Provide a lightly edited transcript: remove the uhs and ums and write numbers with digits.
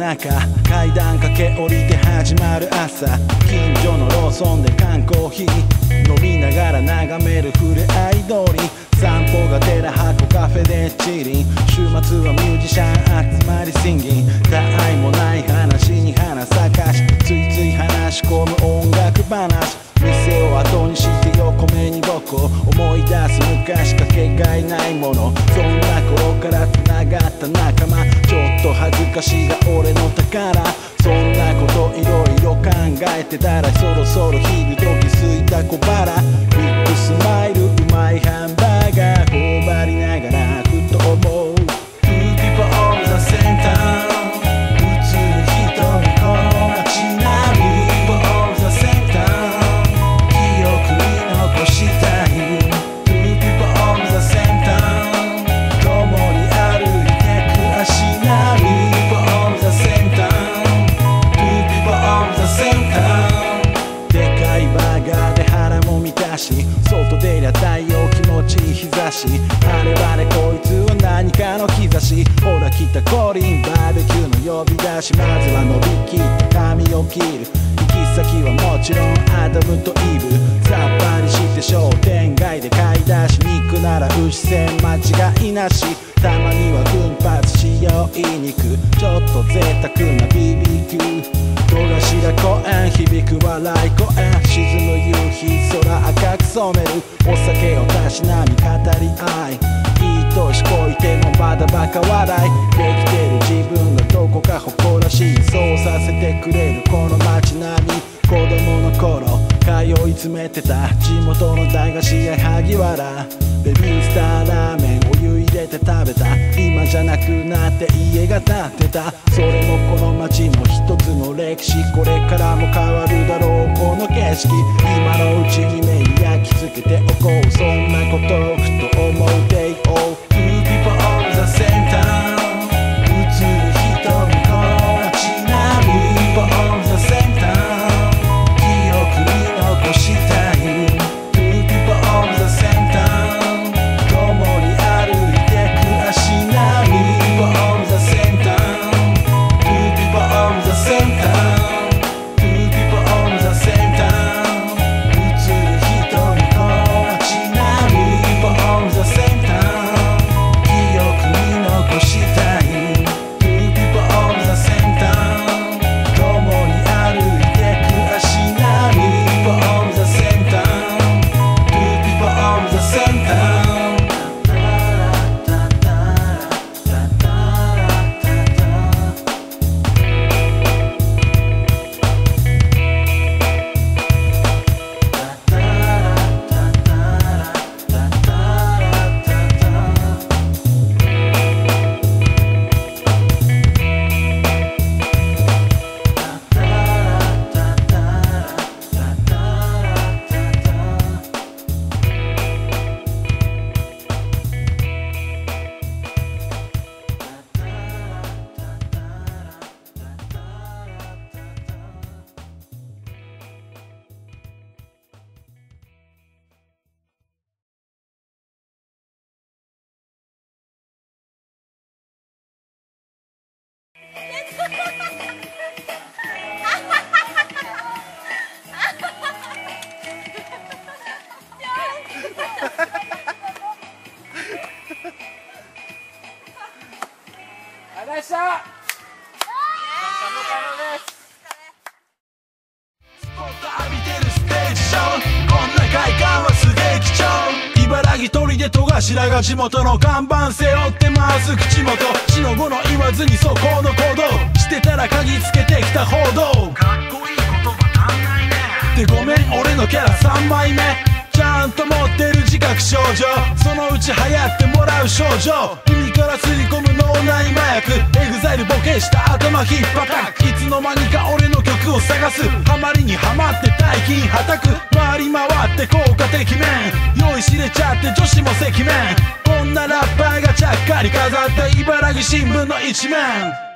中、階段駆け下りて始まる朝、近所のローソンで缶コーヒー飲みながら眺めるふれあい通り、散歩がてら箱カフェでチリン、週末はミュージシャン集まりシンギン、他愛もない話に花咲かし、ついつい話し込む音楽話、店を後にして横目に僕を思い出す昔かけがえないもの、そんな頃から繋がった仲間、ちょっと恥ずかしいが俺の宝、そんなこといろいろ考えてたら、そろそろ昼時すいた小腹、ビッグスマイルうまいハンバーガー頬張りながらふと思う Two people of the same town、 普通の人にこの街並み People of the same town、 記憶に残したい Two people of the same town、 共に歩いてく足並み People of the same town、 Two people of the same town、 でかいバーガーで腹も満たし、外出りゃ太陽気持ちいい日差し、あれあれこいつは何かの兆し、ほら来たコリンバーベキューの呼び出し、まずは伸びきって髪を切る、行き先はもちろんアダムとイブ、さっぱりして商店街で買い出し、肉なら牛せん間違いなし、たまには奮発しよういい肉、ちょっと贅沢な BBQ、 戸頭公園響く笑い声、沈む夕日空赤く染める、お酒をたしなみ語り合い、いい年こいてもまだバカ笑い、できてる自分がどこか誇らしい、そうさせてくれるこの街並み、子供の頃通い詰めてた地元の駄菓子屋萩原、ベビースターラーメンお湯入れて食べた、今じゃなくなって家が建ってた、それもこの街の一つの歴史、これからも変わるだろうこの景色、今のうちに目に焼き付けておこう、そんなことをふと思う Day of Two people of the same town、 普通の人にこの街並み People of the same town、 記憶に残したい Two people of the same town、 共に歩いてく足並み People of the same town、 Two people of the same town、 Two people of the same town、 普通の人にこの街並み People of the same town、 記憶に残したい Two people of the same town、 共に歩いてく足並み People of the same town、 Two people of the same town。 頭が地元の看板背負ってます口元、死の後の言わずにそこの行動してたら嗅ぎつけてきた報道、かっこいい言葉足んないねでごめん俺のキャラ3枚目、ちゃんと持ってる自覚症状、そのうち流行ってもらう症状、耳から吸い込む脳内麻薬、エグザイルボケした頭引っ叩く、いつの間にか俺の曲を探す、ハマりにハマって大金はたく、回り回って効果てきめん、酔いしれちゃって女子も赤面、こんなラッパーがちゃっかり飾った茨城新聞の一面。